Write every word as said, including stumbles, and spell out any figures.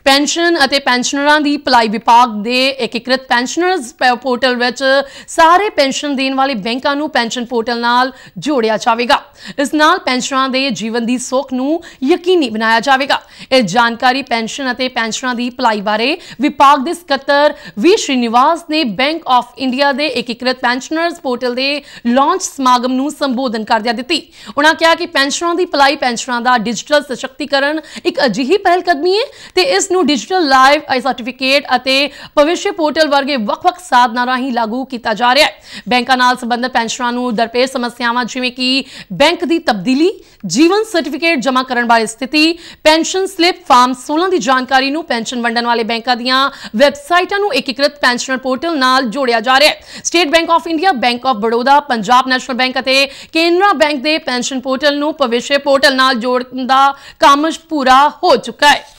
Pension ਅਤੇ ਪੈਨਸ਼ਨਰਾਂ ਦੀ ਭਲਾਈ ਵਿਭਾਗ ਦੇ ਏਕੀਕ੍ਰਿਤ ਪੈਨਸ਼ਨਰਜ਼ ਪੋਰਟਲ ਵਿੱਚ ਸਾਰੇ ਪੈਨਸ਼ਨ ਦੇਣ ਵਾਲੇ ਬੈਂਕਾਂ ਨੂੰ ਪੈਨਸ਼ਨ ਪੋਰਟਲ ਨਾਲ ਜੋੜਿਆ ਜਾਵੇਗਾ। ਇਸ ਨਾਲ ਪੈਨਸ਼ਨਰਾਂ ਦੇ ਜੀਵਨ ਦੀ ਸੁੱਖ ਨੂੰ ਯਕੀਨੀ ਬਣਾਇਆ ਜਾਵੇਗਾ। ਇਹ ਜਾਣਕਾਰੀ ਪੈਨਸ਼ਨ ਅਤੇ ਪੈਨਸ਼ਨਰਾਂ ਦੀ ਭਲਾਈ ਬਾਰੇ ਵਿਭਾਗ ਦੇ ਸਕੱਤਰ ਵੀ ਸ਼੍ਰੀਨਿਵਾਸ ਨੇ ਬੈਂਕ ਆਫ ਇੰਡੀਆ ਦੇ ਏਕੀਕ੍ਰਿਤ ਪੈਨਸ਼ਨਰਜ਼ ਪੋਰਟਲ ਦੇ ਲਾਂਚ ਸਮਾਗਮ ਨੂੰ ਸੰਬੋਧਨ ਕਰਦਿਆਂ ਦਿੱਤੀ। ਉਹਨਾਂ ਕਿਹਾ ਕਿ ਪੈਨਸ਼ਨਰਾਂ ਦੀ ਭਲਾਈ ਪੈਨਸ਼ਨਰਾਂ ਦਾ ਡਿਜੀਟਲ ਸਸ਼ਕਤੀਕਰਨ ਇੱਕ ਅਜਿਹੀ ਪਹਿਲ ਕਦਮੀ ਹੈ ਤੇ ਇਸ ਨੂੰ ਡਿਜੀਟਲ ਲਾਈਵ ਆਈ ਸਰਟੀਫਿਕੇਟ ਅਤੇ ਭਵਿੱਖ ਪੋਰਟਲ ਵਰਗੇ ਵੱਖ-ਵੱਖ ਸਾਧਨਾਂ ਰਾਹੀਂ ਲਾਗੂ ਕੀਤਾ ਜਾ ਰਿਹਾ ਹੈ। ਬੈਂਕਾਂ ਨਾਲ ਸੰਬੰਧਿਤ ਪੈਨਸ਼ਨਰਾਂ ਨੂੰ ਦਰਪੇਸ਼ ਸਮੱਸਿਆਵਾਂ ਜਿਵੇਂ ਕਿ ਬੈਂਕ ਦੀ ਤਬਦੀਲੀ, ਜੀਵਨ ਸਰਟੀਫਿਕੇਟ ਜਮ੍ਹਾਂ ਕਰਨ ਵਾਲੀ ਸਥਿਤੀ, ਪੈਨਸ਼ਨ ਸਲਿੱਪ, ਫਾਰਮ सोलह ਦੀ ਜਾਣਕਾਰੀ ਨੂੰ ਪੈਨਸ਼ਨ ਵੰਡਣ ਵਾਲੇ ਬੈਂਕਾਂ ਦੀਆਂ ਵੈਬਸਾਈਟਾਂ ਨੂੰ ਏਕੀਕ੍ਰਿਤ ਪੈਨਸ਼ਨਰ ਪੋਰਟਲ ਨਾਲ ਜੋੜਿਆ ਜਾ ਰਿਹਾ ਹੈ। State Bank of India, Bank of Baroda, Punjab National Bank ਅਤੇ ਕੇਨਰਾ ਬੈਂਕ ਦੇ ਪੈਨਸ਼ਨ ਪੋਰਟਲ ਨੂੰ ਭਵਿੱਖ ਪੋਰਟਲ ਨਾਲ ਜੋੜਨ ਦਾ ਕੰਮ ਪੂਰਾ ਹੋ ਚੁੱਕਾ ਹੈ।